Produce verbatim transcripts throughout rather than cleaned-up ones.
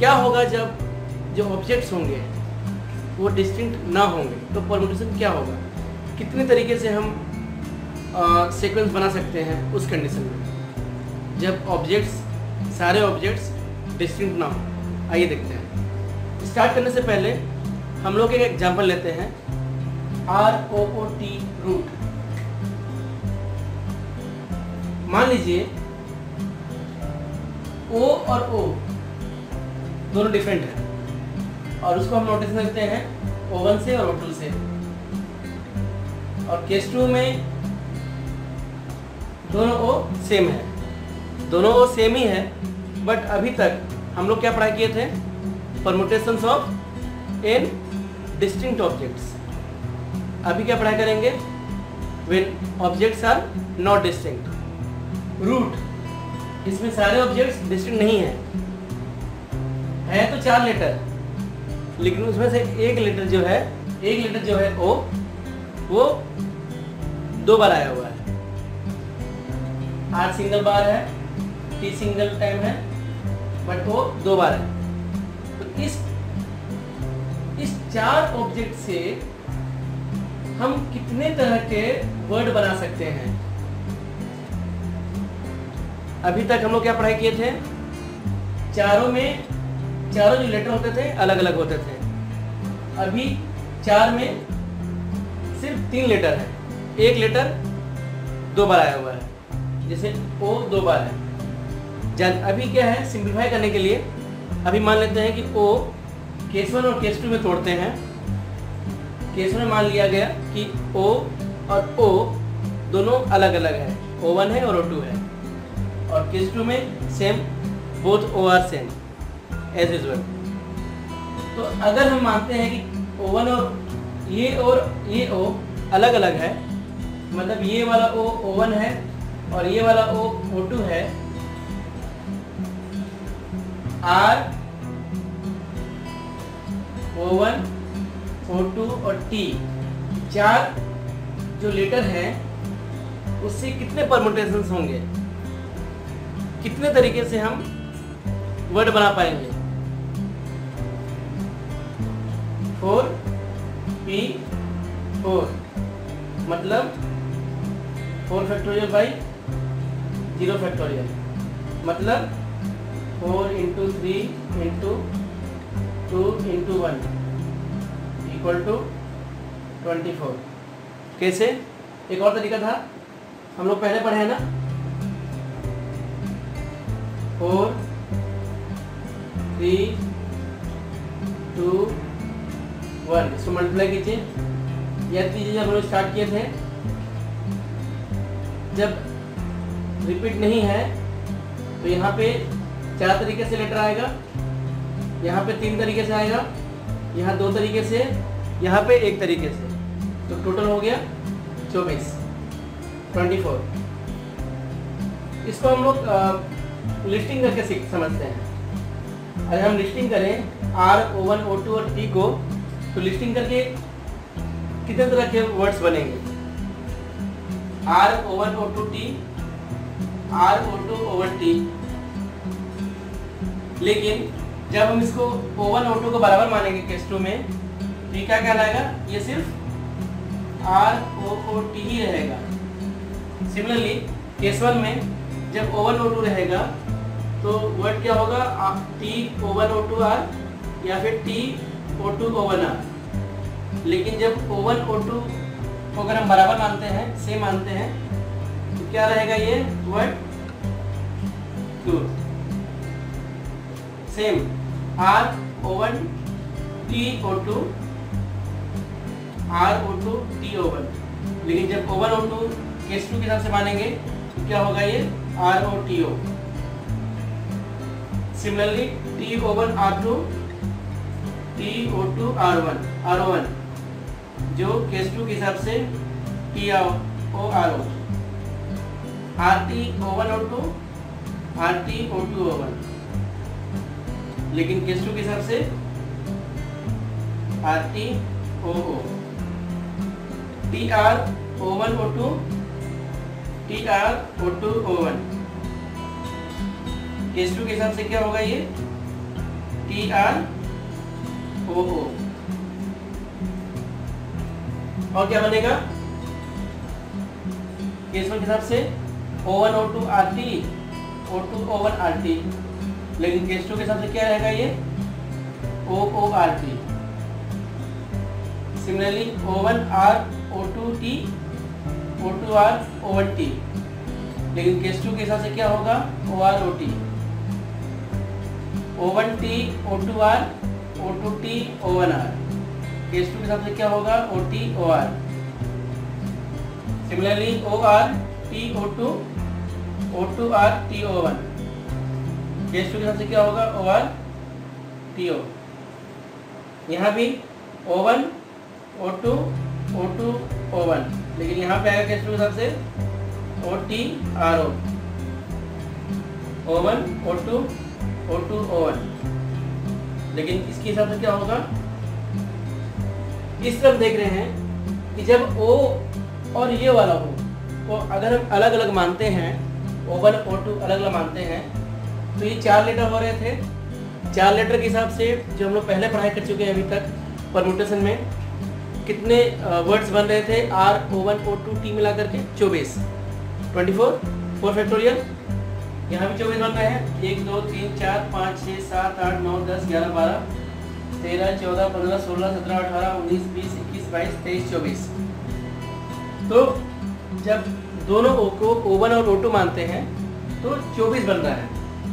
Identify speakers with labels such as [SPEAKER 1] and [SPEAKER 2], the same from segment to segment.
[SPEAKER 1] क्या होगा जब जो ऑब्जेक्ट्स होंगे वो डिस्टिंक्ट ना होंगे, तो परम्यूटेशन क्या होगा, कितने तरीके से हम सीक्वेंस बना सकते हैं उस कंडीशन में जब ऑब्जेक्ट्स सारे ऑब्जेक्ट्स डिस्टिंक्ट ना हो। आइए देखते हैं। स्टार्ट करने से पहले हम लोग एक एग्जांपल लेते हैं, R O O T root. मान लीजिए ओ और ओ दोनों डिफरेंट हैं और उसको हम नोटिस करते हैं ओ वन से और ओ टू से, और केस टू में दोनों ओ सेम है, दोनों ओ सेम ही है। बट अभी तक हम लोग क्या पढ़ाई किए थे, permutations of n distinct objects. अभी क्या पढ़ाई करेंगे, when objects are not distinct. Root, इसमें सारे ऑब्जेक्ट्स डिस्टिंक्ट नहीं है, है तो चार लेटर, लेकिन उसमें से एक लेटर जो है एक लेटर जो है ओ, वो दो बार आया हुआ है। आर सिंगल बार है, टी सिंगल टाइम है, बट वो दो बार है। तो इस इस चार ऑब्जेक्ट से हम कितने तरह के वर्ड बना सकते हैं। अभी तक हम लोग क्या पढ़ाई किए थे, चारों में चारों जो लेटर होते थे अलग अलग होते थे। अभी चार में सिर्फ तीन लेटर है, एक लेटर दो बार आया हुआ है, जैसे ओ दो बार है। जान अभी क्या है, सिंप्लीफाई करने के लिए अभी मान लेते हैं कि ओ केस वन और केस टू में तोड़ते हैं। केस में मान लिया गया कि ओ और ओ दोनों अलग अलग है, ओ वन है और ओ टू है, और केस टू में same, both O are same as usual. तो अगर हम मानते हैं कि ओ वन और ये और ये ओ अलग अलग है, मतलब ये वाला ओ ओ वन है और ये वाला ओ ओ टू है, R O one O two और टी चार जो लेटर हैं उससे कितने परम्यूटेशंस होंगे, कितने तरीके से हम वर्ड बना पाएंगे। फोर पी फोर मतलब four factorial by zero factorial, मतलब four into three into two into one equal to twenty four. कैसे, एक और तरीका था, हम लोग पहले पढ़े हैं ना, फोर थ्री टू वन, इसको मल्टीप्लाई कीजिए। यह चीज़ें जब हम लोग स्टार्ट किए थे, जब रिपीट नहीं है तो यहाँ पे चार तरीके से लेटर आएगा, यहाँ पे तीन तरीके से आएगा, यहाँ दो तरीके से, यहाँ पे एक तरीके से, तो टोटल हो गया चौबीस, ट्वेंटी फोर। इसको हम लोग लिस्टिंग करके सीख समझते हैं। अगर हम लिस्टिंग करें R O one O two और टी को, तो लिस्टिंग करके कितने तरह के वर्ड्स बनेंगे, R O one O two T, R O two O one T. लेकिन जब हम इसको ओ वन ओ टू को बराबर मानेंगे केस टू में, तो ये क्या कहलाएगा, ये सिर्फ आर ओ ओ टी ही रहेगा। सिमिलरली केस वन में जब ओ वन ओ टू रहेगा तो वर्ड क्या होगा, T O one O two R या फिर T O two O one R. लेकिन जब ओ वन ओ टू को अगर हम बराबर मानते हैं, सेम मानते हैं, तो क्या रहेगा ये word two, same R O one T O two, R O two T O one. लेकिन जब O one O two case two के हिसाब से मानेंगे तो क्या होगा, ये R O T O. Similarly T O one R two, T O two R one, R O one, जो केस टू के हिसाब से T O R O, R T O one O two, R T O two O one. लेकिन case two के हिसाब से R T O O, T R O one O two, T R O two O one. Case two के हिसाब से क्या होगा, ये टी आर ओ ओ। और क्या बनेगा केस वन के हिसाब से O one O two R T O two O one R T, लेकिन केस टू के हिसाब से क्या रहेगा ये O O R T. Similarly O one R O two T O two R O one T, लेकिन case two के हिसाब से क्या होगा O R O T. O one T O two R O two T O one R, case two के हिसाब से क्या होगा O T O R. Similarly O R T O two O two R T O one, case two के हिसाब से क्या होगा ओ आर टी ओ। यहाँ भी O one O two O two O one, लेकिन यहाँ पे आएगा केस टू के हिसाब से O T R O, O one O two O two O one, लेकिन इसके हिसाब से क्या होगा। इस तरफ देख रहे हैं कि जब ओ और ये वाला हो तो अगर हम अलग अलग मानते हैं, ओ वन ओ टू अलग अलग मानते हैं, तो ये चार लेटर हो रहे थे। चार लेटर के हिसाब से जो हम लोग पहले पढ़ाई कर चुके हैं अभी तक परम्यूटेशन में, कितने वर्ड्स बन रहे थे R O one O two T मिला करके चौबीस, ट्वेंटी फोर फोर फैक्टोरियल। यहाँ भी चौबीस बन रहे हैं, एक दो तीन चार पाँच छः सात आठ नौ दस ग्यारह बारह तेरह चौदह पंद्रह सोलह सत्रह अठारह उन्नीस बीस इक्कीस बाईस तेईस चौबीस। तो जब दोनों ओ को ओ वन और ओ टू मानते हैं तो चौबीस बन रहा है,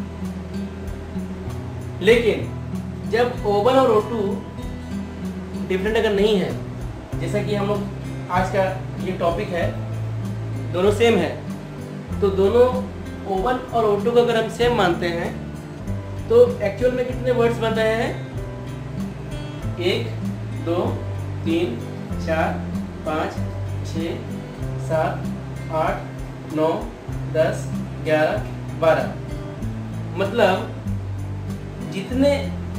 [SPEAKER 1] लेकिन जब ओ वन और ओ टू डिफरेंट अगर नहीं है, जैसा कि हम लोग आज का ये टॉपिक है, दोनों सेम है, तो दोनों ओ वन और ओ टू को अगर हम सेम मानते हैं तो एक्चुअल में कितने वर्ड्स बन रहे हैं, एक दो तीन चार पाँच छः सात आठ नौ दस ग्यारह बारह, मतलब जितने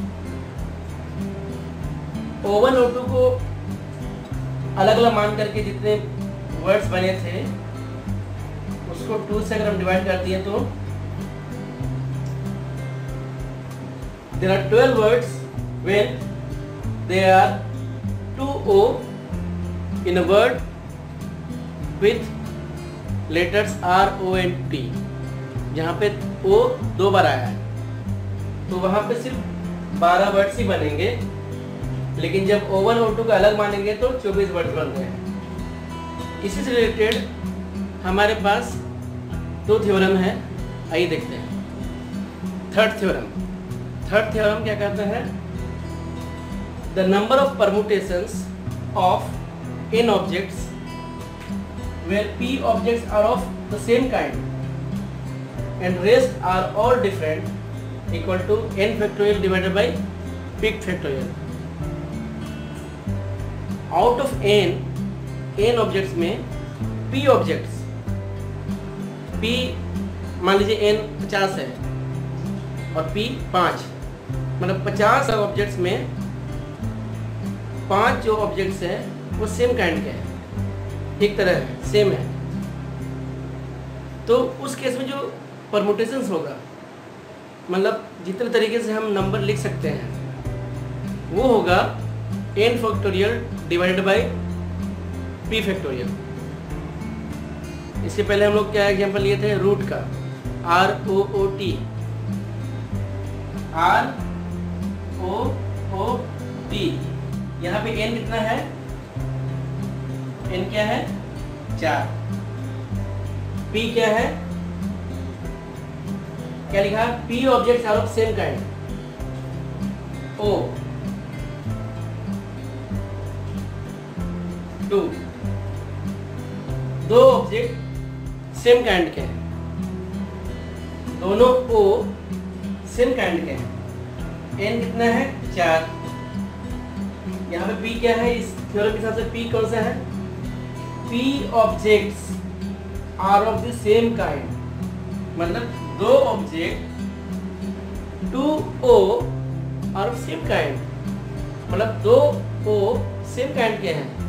[SPEAKER 1] ओ वन ओ टू को अलग अलग मान करके जितने वर्ड्स बने थे उसको टू से अगर हम डिवाइड कर दिए तो there are twelve words when there are two O in a word with letters R O and T. जहाँ पे ओ दो बार आया है तो वहाँ पे सिर्फ बारह वर्ड्स ही बनेंगे, लेकिन जब ओ वन ओ टू का अलग मानेंगे तो चौबीस वर्ड्स बन रहे हैं। इसी से रिलेटेड हमारे पास दो थ्योरम है, आइए देखते हैं। थर्ड थ्योरम थर्ड थ्योरम क्या कहता है, the number of permutations of n objects where p objects are of the same kind and rest are all different equal to n factorial divided by p factorial. Out of n n objects में p objects, p मान लीजिए n पचास है और p पाँच, मतलब पचास objects में पांच जो ऑब्जेक्ट्स हैं वो सेम काइंड के हैं, एक तरह है, सेम है। तो उस केस में जो परम्यूटेशंस होगा, मतलब जितने तरीके से हम नंबर लिख सकते हैं वो होगा n factorial divided by p factorial. इसके पहले हम लोग क्या एग्जांपल लिए थे रूट का, r o o t, r o o t। यहाँ पे n कितना है, n क्या है चार, p क्या है, क्या लिखा, p objects are of same kind, o two, दो ऑब्जेक्ट सेम काइंड के हैं, दोनों o सेम काइंड के हैं, n कितना है चार। यहाँ पे p क्या है, इस थ्योरम के हिसाब से p कौन सा है, p objects are of the same kind, मतलब दो object two O are of same kind, मतलब दो ओ सेम काइंड के हैं।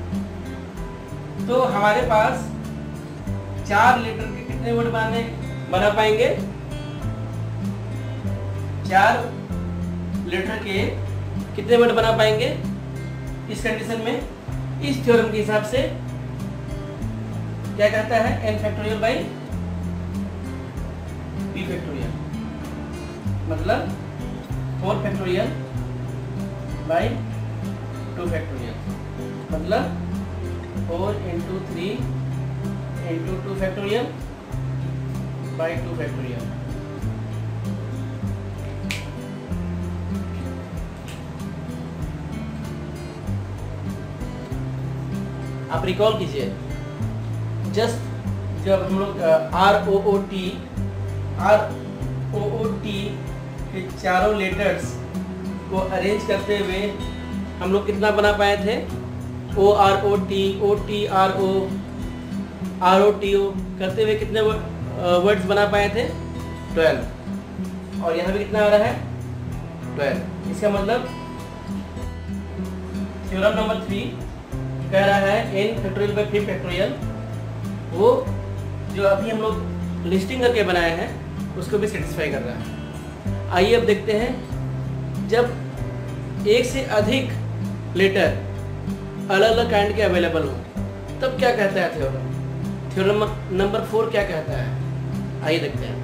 [SPEAKER 1] तो हमारे पास चार लेटर के कितने वर्ड बनाने बना पाएंगे, चार लेटर के कितने वर्ड बना पाएंगे इस कंडीशन में? इस थ्योरम के हिसाब से क्या कहता है? n factorial by p factorial, मतलब four factorial by two factorial, मतलब four into three into two factorial by two factorial. आप रिकॉल कीजिए, जस्ट जब हम लोग R O O T R O O T के चारों लेटर्स को अरेंज करते हुए हम लोग कितना बना पाए थे? O R O T, O T R O, R O T O करते हुए कितने वर्ड्स बना पाए थे? ट्वेल्व। और यहाँ भी कितना आ रहा है? ट्वेल्व। इसका मतलब थ्योरम नंबर थ्री कह रहा है n factorial by p factorial, वो जो अभी हम लोग लिस्टिंग करके बनाए हैं उसको भी सेटिस्फाई कर रहा है। आइए अब देखते हैं, जब एक से अधिक लेटर अलग अलग काइंड के अवेलेबल हो तब क्या कहता है थ्योरम? थ्योरम नंबर फोर क्या कहता है? आइए देखते हैं।